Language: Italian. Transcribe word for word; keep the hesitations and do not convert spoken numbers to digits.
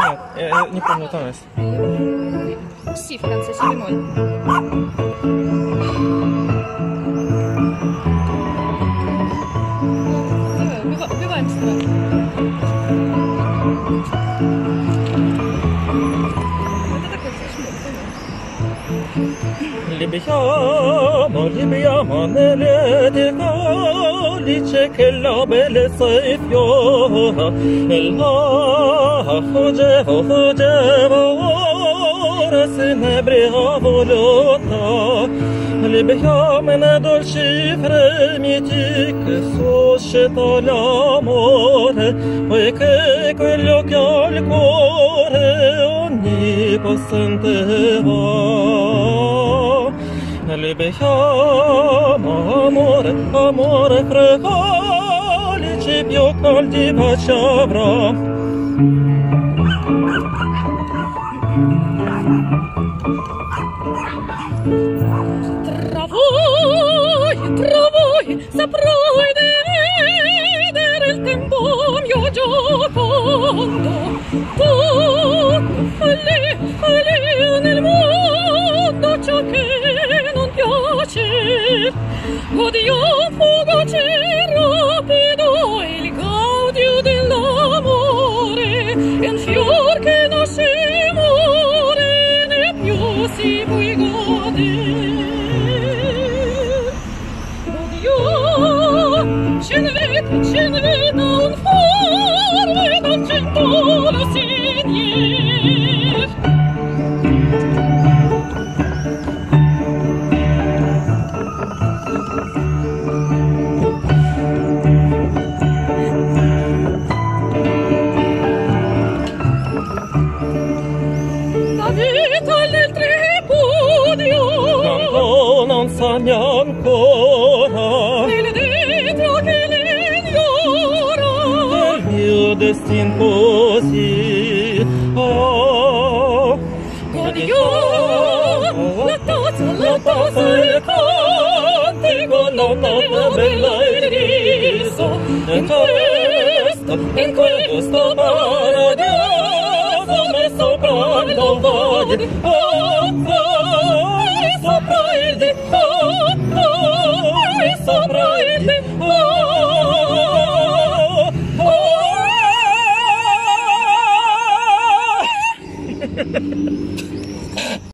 нет, я не помню тональность. Си в конце, си бемоль. Давай, убиваем страх. Это такой флешмоб, Libiamo, libiamo nelle dice che la bellezza è fiora e la fuggevo, fuggevo, ora se ne brea voluta. Libiamo nei dolci fremiti che suscita l'amore, poiché quegli occhi al cuore onnipotente va. Libiamo, amore, amore fregalici più caldi baci avrà. Tra voi, tra voi saprai vedere il tempo mio giocondo. Tutto follia, follia nel mondo, ciò che non piace. Odio fugace rapido il gaudio dell'amore, è un fior che non si muore né più si può godere. Odio, ce ne vede, ce ne vede un forme d'argento lo segnier. Non sanno ancora il dentro che l'ignora il mio destin così. Oh, odio la tazza, la tazza il cantico, la nota bella il riso. In questo, in questo paradiso me sopra il valle. Oh,